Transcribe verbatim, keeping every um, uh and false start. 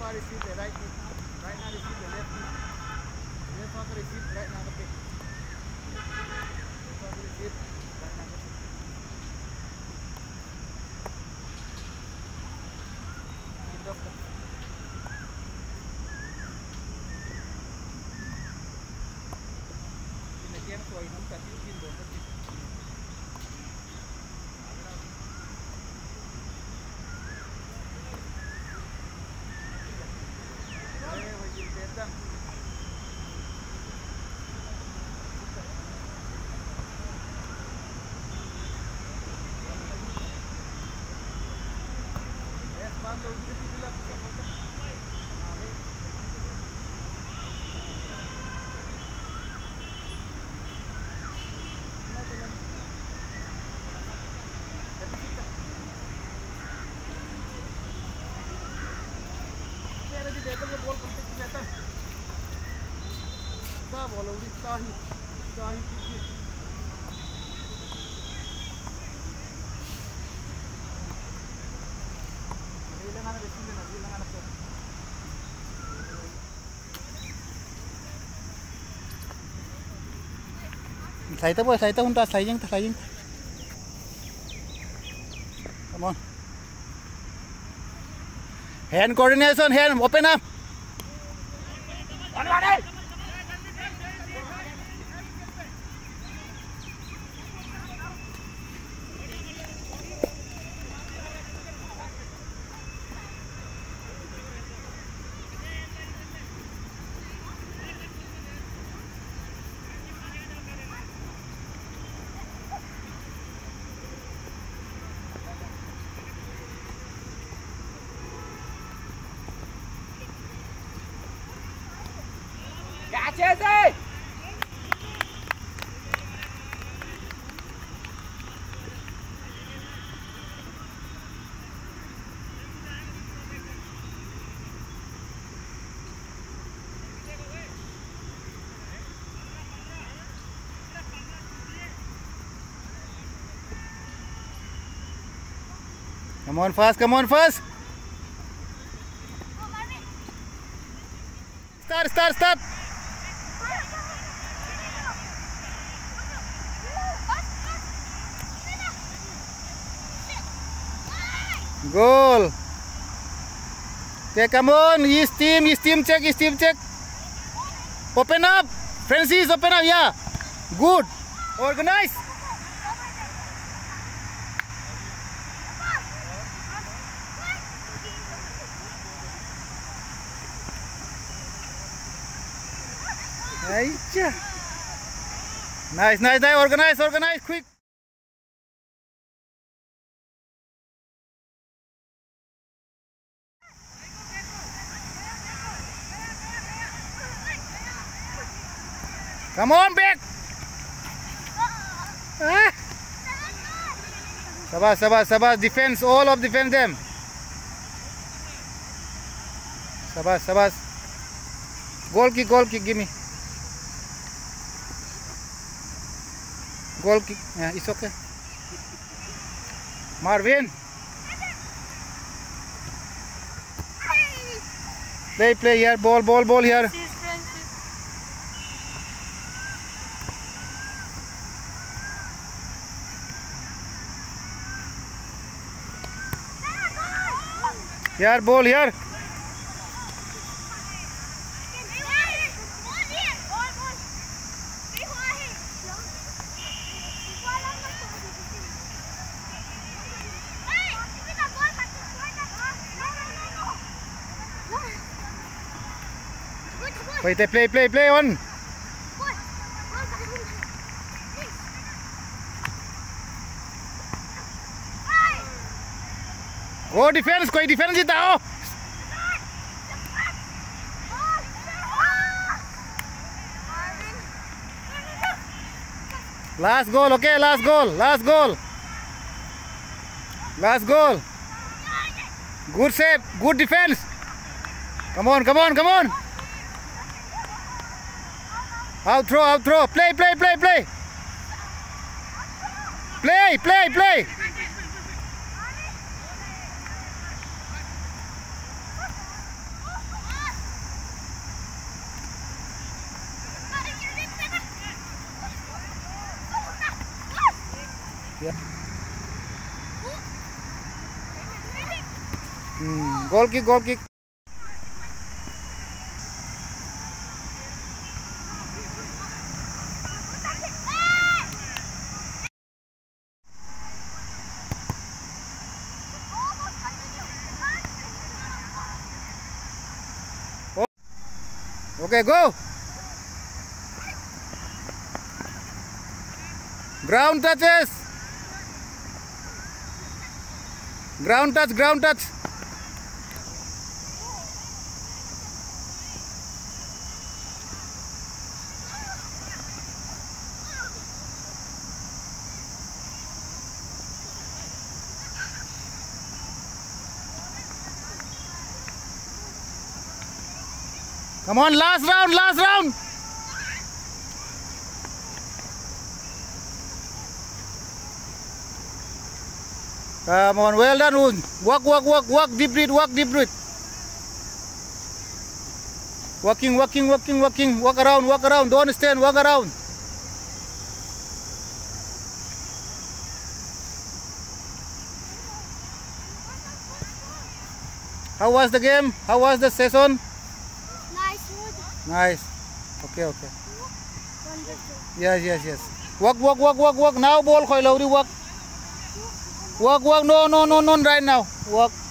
far receive the right knee. Right now receive the left knee. Left far receive right now the pick. Left far receive right now the pick. End of the Pinagyan ko ay nung kasi yung pindon na pick. Slide po, slide punta, sliding, sliding. Come on. Hand coordination, hand, open up. One, one, eight. Jesse! Come on fast, come on fast. Start, start, start. Goal. Okay, come on. His team, his team check, his team check. Open up. Francis, open up. Yeah. Good. Organize. Nice, nice, nice. Organize, organize, quick. Come on, back. Ah. Sabas, sabas, sabas. Defense, all of defense them. Sabas, sabas. Goal kick, goal kick, give me. Goal kick. Yeah, it's okay. Marvin. Play, play here. Ball, ball, ball here. Here, ball here. Wait, play, play, play on. Oh, defense, कोई defense जीता हो. Last goal, okay, last goal, last goal. Last goal. Good save, good defense. Come on, come on, come on. Out throw, out throw. Play, play, play, play. Play, play, play. Yeah. Mm, goal kick, goal kick. Okay, go. Ground touches. Ground touch, ground touch. Come on, last round, last round. Come on, well done, Un. Walk, walk, walk, walk, deep breath, walk, deep breath. Walking, walking, walking, walking, walk around, walk around, don't stand, walk around. How was the game? How was the session? Nice. Nice. Okay, okay. Yes, yes, yes. Walk, walk, walk, walk, walk. Now ball khoi lầu đi walk. Walk, walk. No, no, no, no. Right now. Walk.